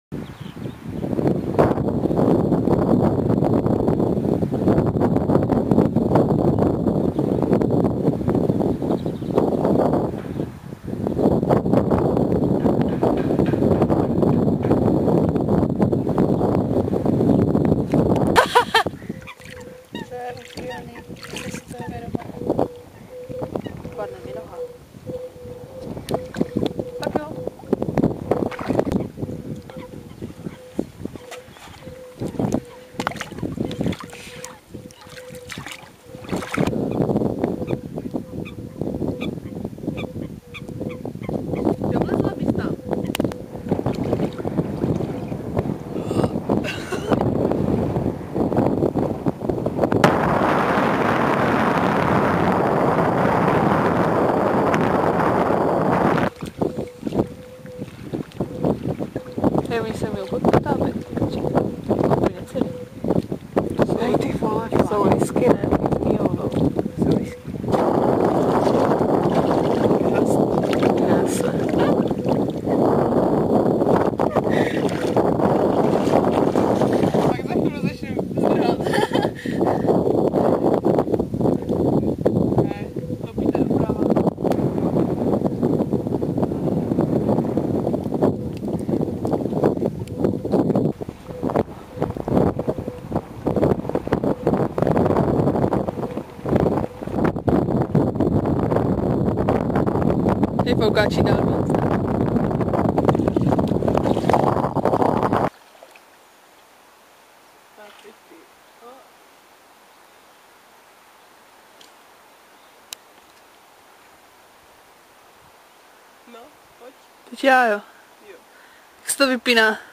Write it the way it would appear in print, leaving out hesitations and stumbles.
Padne mi noha. Tak jo. Vlezla bys tam. Já mi jsem měl podpotávat. Úplně celý. Hej ty vole, Jsou lisky, ne? Lisky, jo, no. Jsou lisky. Krásné. Pak za chvíli začnu zdrhat. Ne, topíte doprava. Ty foukáči dál víc. No, pojď. Teď já jo. Jo. Jak se to vypíná?